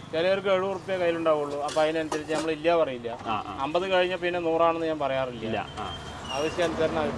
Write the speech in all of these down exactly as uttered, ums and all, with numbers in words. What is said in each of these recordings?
ചിലവർക്ക് എഴുപത് റുപ്യ കയ്യിലുണ്ടാവുള്ളൂ. അപ്പോൾ അതിനനുസരിച്ച് നമ്മൾ ഇല്ല പറയില്ല. അമ്പത് കഴിഞ്ഞാൽ പിന്നെ നൂറാണെന്ന് ഞാൻ പറയാറില്ല. ആവശ്യാനുസരണം.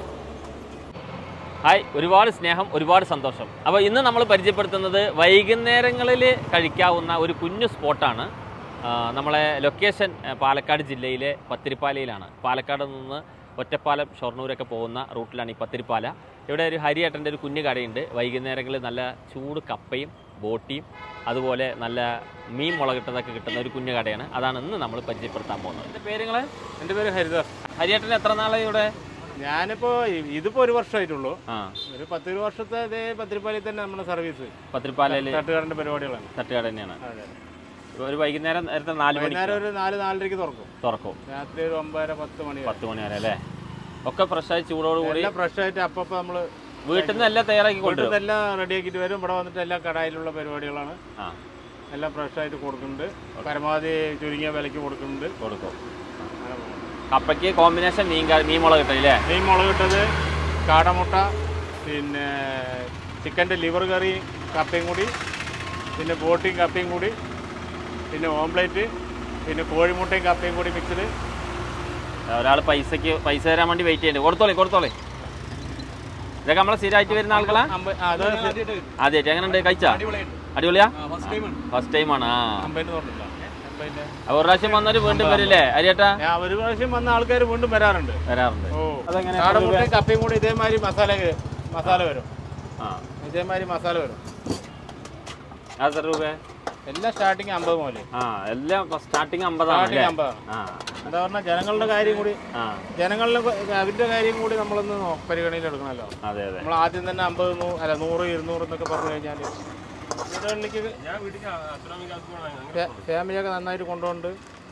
ഹായ്, ഒരുപാട് സ്നേഹം, ഒരുപാട് സന്തോഷം. അപ്പോൾ ഇന്ന് നമ്മൾ പരിചയപ്പെടുത്തുന്നത് വൈകുന്നേരങ്ങളിൽ കഴിക്കാവുന്ന ഒരു കുഞ്ഞു സ്പോട്ടാണ്. നമ്മളെ ലൊക്കേഷൻ പാലക്കാട് ജില്ലയിലെ പത്തിരിപ്പാലയിലാണ്. പാലക്കാട് നിന്ന് ഒറ്റപ്പാലം ഷൊർണൂരൊക്കെ പോകുന്ന റൂട്ടിലാണ് ഈ പത്തിരിപ്പാല. ഇവിടെ ഒരു ഹരിയേട്ടൻ്റെ ഒരു കുഞ്ഞു കടയുണ്ട്. വൈകുന്നേരങ്ങളിൽ നല്ല ചൂട് കപ്പയും ബോട്ടിയും അതുപോലെ നല്ല മീൻ മുളകിട്ടതൊക്കെ കിട്ടുന്ന ഒരു കുഞ്ഞു കടയാണ്. അതാണ് ഇന്ന് നമ്മൾ പരിചയപ്പെടുത്താൻ പോകുന്നത്. എൻ്റെ പേരുകൾ? എൻ്റെ പേര് ഹരിദാസ്. ഹരിയേട്ടൻ എത്ര നാളായി ഇവിടെ? ഞാനിപ്പോൾ ഇതിപ്പോൾ ഒരു വർഷമായിട്ടുള്ളൂ. ഒരു പത്തിരു വർഷത്തെ ഇതേ പത്തിരിപ്പാലയിൽ തന്നെ നമ്മുടെ സർവീസ്. പത്തിരിപ്പാലയിൽ തട്ടുകാരൻ്റെ പരിപാടികളാണ്. തട്ടുകാട് തന്നെയാണ്. ഒരു വൈകുന്നേരം നേരത്തെ നാല് മണി ഒരു നാല് നാലരയ്ക്ക് തുറക്കും. തുറക്കും രാത്രി ഒരു ഒമ്പതര പത്ത് മണി പത്ത് മണി വരെ അല്ലേ? ഒക്കെ ഫ്രഷായി ചൂടോട് കൂടി ഫ്രഷായിട്ട് അപ്പം നമ്മൾ വീട്ടിൽ നിന്ന് എല്ലാം തയ്യാറാക്കി കൊണ്ടുവരും. എല്ലാം റെഡിയാക്കിയിട്ട് വരും. ഇവിടെ വന്നിട്ട് എല്ലാ കടയിലുള്ള പരിപാടികളാണ്. എല്ലാം ഫ്രഷായിട്ട് കൊടുക്കുന്നുണ്ട്. പരമാവധി ചുരുങ്ങിയ വിലയ്ക്ക് കൊടുക്കുന്നുണ്ട്. കൊടുക്കും. കപ്പയ്ക്ക് കോമ്പിനേഷൻ മീൻ മീൻ മുളക് കിട്ടില്ലേ? മീൻ മുളക് കിട്ടത്, കാടമുട്ട, പിന്നെ ചിക്കൻ്റെ ലിവർ കറി കപ്പയും കൂടി, പിന്നെ ബോട്ടിയും കപ്പയും കൂടി, പിന്നെ ഓംപ്ലേറ്റ്, പിന്നെ കോഴിമുട്ടയും കപ്പയും കൂടി മിക്സിൽ. ഒരാൾ പൈസക്ക് പൈസ തരാൻ വേണ്ടി വെയിറ്റ് ചെയ്യുന്നുണ്ട്. കൊടുത്തോളേ കൊടുത്തോളേ. ഇതൊക്കെ നമ്മളെ സ്ഥിരമായിട്ട് വരുന്ന ആളുകളാ? ആദ്യമായിട്ട്. എങ്ങനെയുണ്ട്? കഴിച്ചാ? അടിപൊളിയാ? ഫസ്റ്റ് ടൈമാണ്. ആ, ഒരു പ്രാവശ്യം വന്നവര് വീണ്ടും വരില്ലേ ഹരിയേട്ടാ? ഒരു പ്രാവശ്യം വന്ന ആൾക്കാർ വീണ്ടും വരാറുണ്ട് വരാറുണ്ട് കാടമുട്ടയും കപ്പയും കൂടി ഇതേമാതിരി മസാല മസാല വരും. ഇതേമാതിരി മസാല വരും. എത്ര രൂപ? എല്ലാം സ്റ്റാർട്ടിങ് അമ്പത് മുതൽ. ആ, എല്ലാം സ്റ്റാർട്ടിങ് അമ്പതാണ്. അമ്പതാണ്. എന്താ പറഞ്ഞാൽ ജനങ്ങളുടെ കാര്യം കൂടി ജനങ്ങളുടെ അവരുടെ കാര്യം കൂടി നമ്മളൊന്ന് പരിഗണനയിൽ എടുക്കണമല്ലോ. അതെ അതെ. നമ്മൾ ആദ്യം തന്നെ അമ്പത് അല്ല നൂറ് ഇരുന്നൂറ് എന്നൊക്കെ പറഞ്ഞു കഴിഞ്ഞാൽ വീടുകളിലേക്ക് ഫാമിലിയൊക്കെ നന്നായിട്ട് കൊണ്ടുപോകുന്നുണ്ട്.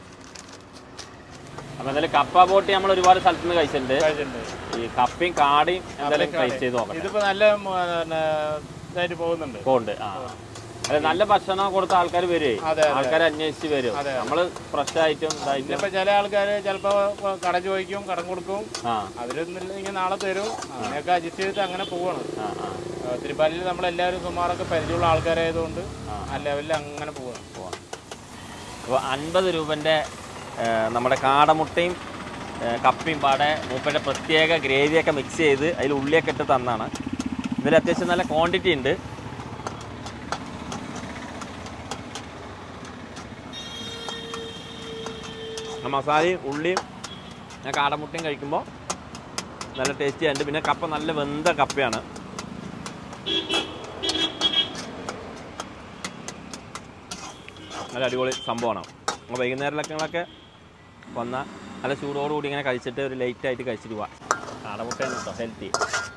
അപ്പൊ എന്തായാലും കപ്പ ബോട്ടി നമ്മൾ ഒരുപാട് സ്ഥലത്ത് നിന്ന് കഴിച്ചിട്ടുണ്ട്. ഈ കപ്പയും കാടയും എന്തായാലും ട്രൈ ചെയ്ത് നോക്കാം. ഇതിപ്പോ നല്ല ഇതായിട്ട് പോകുന്നുണ്ട്. പോകുന്നുണ്ട്. ആ, അല്ല, നല്ല ഭക്ഷണം കൊടുത്ത ആൾക്കാർ വരുവേ. ആൾക്കാർ അന്വേഷിച്ച് വരും. നമ്മള് ഫ്രഷ് ആയിട്ടും ഇപ്പൊ ചില ആൾക്കാര് ചിലപ്പോ കട ചോദിക്കും, കടം കൊടുക്കും. അവരൊന്നും ഇങ്ങനെ നാളെ തരും. അങ്ങനെയൊക്കെ അഡ്ജസ്റ്റ് ചെയ്തിട്ട് അങ്ങനെ പോവാണ്. തിരുപ്പാലിൽ നമ്മളെല്ലാവരും സുമാറൊക്കെ പരിചയമുള്ള ആൾക്കാരായതുകൊണ്ട് ആ ലെവലിൽ അങ്ങനെ പോവാണ്. അപ്പോൾ അൻപത് രൂപൻ്റെ നമ്മുടെ കാടമുട്ടയും കപ്പയും പാടെ മൂപ്പൻ്റെ പ്രത്യേക ഗ്രേവിയൊക്കെ മിക്സ് ചെയ്ത് അതിൽ ഉള്ളിയൊക്കെ ഇട്ട് തന്നാണ്. ഇതിൽ അത്യാവശ്യം നല്ല ക്വാണ്ടിറ്റി ഉണ്ട്. മസാലയും ഉള്ളിയും കാടമുട്ടയും കഴിക്കുമ്പോൾ നല്ല ടേസ്റ്റി ആയിട്ട്. പിന്നെ കപ്പ നല്ല വെന്ത കപ്പയാണ്. നല്ല അടിപൊളി സംഭവമാണ്. അപ്പോൾ വൈകുന്നേരങ്ങളൊക്കെ വന്നാൽ നല്ല ചൂടോടുകൂടി ഇങ്ങനെ കഴിച്ചിട്ട് ഒരു ലൈറ്റായിട്ട് കഴിച്ചിട്ട് പോവാം. കാടമുട്ടയാണ് കേട്ടോ ഹെൽത്തി.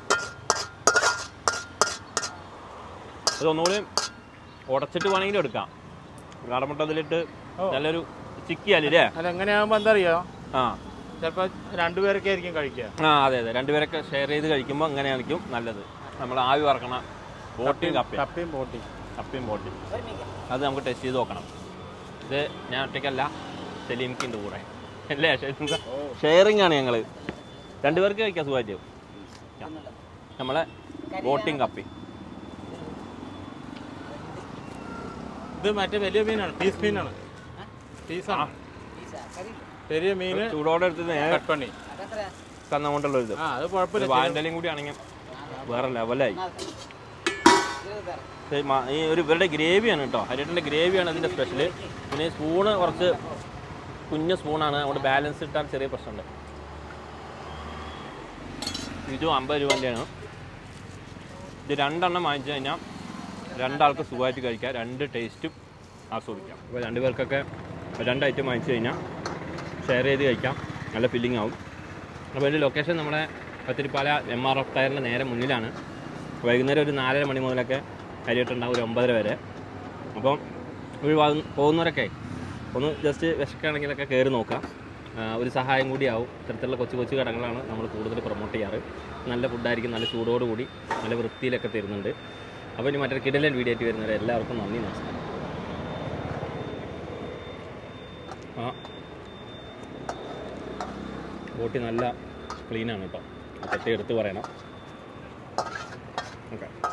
അതൊന്നുകൂടി ഉടച്ചിട്ട് വേണമെങ്കിലും എടുക്കാം. കാടമുട്ട അതിലിട്ട് നല്ലൊരു ചിക്കിയാലേ. അല്ല, എങ്ങനെയാകുമ്പോൾ എന്താ അറിയോ, ആ ചിലപ്പോൾ രണ്ടുപേരൊക്കെ ആയിരിക്കും കഴിക്കുക. ആ, അതെ അതെ. രണ്ടുപേരൊക്കെ ഷെയർ ചെയ്ത് കഴിക്കുമ്പോൾ അങ്ങനെയായിരിക്കും നല്ലത്. നമ്മൾ ആവി വറക്കണ ബോട്ടിയും കപ്പയും കപ്പയും ബോട്ടി കപ്പയും ബോട്ടി അത് നമുക്ക് ടെസ്റ്റ് ചെയ്ത് നോക്കണം. ഇത് ഞാൻ ഒറ്റയ്ക്കല്ല, സെലീംക്കിൻ്റെ കൂടെ അല്ലേ? ഷെയറിങ് ആണ് ഞങ്ങൾ. രണ്ടുപേർക്ക് കഴിക്കാൻ സുഖമായിട്ട് നമ്മളെ ബോട്ടിയും കപ്പയും. ഇത് മറ്റേ വലിയ മീനാണ്, പീസ് മീനാണ്. പീസാണ് ചെറിയ മീന് ചൂടോടെ എടുത്ത് കട്ടപ്പണി തന്നുകൊണ്ടുള്ള ഒരു അത് കുഴപ്പമില്ല. വാഴൻ്റെലയും കൂടി ആണെങ്കിൽ വേറെ ലെവലായി. ഈ ഒരു ഇവരുടെ ഗ്രേവിയാണ് കേട്ടോ, ഹരിയേട്ടൻ്റെ ഗ്രേവിയാണ് ഇതിൻ്റെ സ്പെഷ്യൽ. പിന്നെ ഈ സ്പൂണ് കുറച്ച് കുഞ്ഞു സ്പൂണാണ്, അതുകൊണ്ട് ബാലൻസ് ഇട്ടാൽ ചെറിയ പ്രശ്നമുണ്ട്. ഇതും അമ്പത് രൂപൻ്റെയാണ്. ഇത് രണ്ടെണ്ണം വാങ്ങിച്ചു കഴിഞ്ഞാൽ രണ്ടാൾക്ക് സുഖമായിട്ട് കഴിക്കാം, രണ്ട് ടേസ്റ്റും ആസ്വദിക്കാം. അപ്പോൾ രണ്ട് പേർക്കൊക്കെ രണ്ട് ഐറ്റം വാങ്ങിച്ചു കഴിഞ്ഞാൽ ഷെയർ ചെയ്ത് കഴിക്കാം, നല്ല ഫില്ലിംഗ് ആവും. അപ്പോൾ ഇതിൻ്റെ ലൊക്കേഷൻ നമ്മുടെ പത്തിരിപ്പാല എം ആർ എഫ് ടയറിൻ്റെ നേരെ മുന്നിലാണ്. വൈകുന്നേരം ഒരു നാലര മണി മുതലൊക്കെ ഹരിയേട്ടുണ്ടാവും, ഒരു ഒമ്പതര വരെ. അപ്പം ഒരു പോകുന്നവരൊക്കെ ഒന്ന് ജസ്റ്റ് വിശക്കുകയാണെങ്കിലൊക്കെ കയറി നോക്കാം. ഒരു സഹായം കൂടിയാവും. ഇത്തരത്തിലുള്ള കൊച്ചു കൊച്ചു കടകളാണ് നമ്മൾ കൂടുതൽ പ്രൊമോട്ട് ചെയ്യാറ്. നല്ല ഫുഡായിരിക്കും, നല്ല ചൂടോടുകൂടി നല്ല വൃത്തിയിലൊക്കെ തരുന്നുണ്ട്. അപ്പോൾ ഇനി മറ്റൊരു കിടിലൻ വീഡിയോ ആയിട്ട് വരുന്നവരെ എല്ലാവർക്കും നന്ദി, നമസ്കാരം. ആ ബോട്ടി നല്ല ക്ലീനാണ് കേട്ടോ, പ്രത്യേകം എടുത്ത് പറയണം. ഓക്കെ.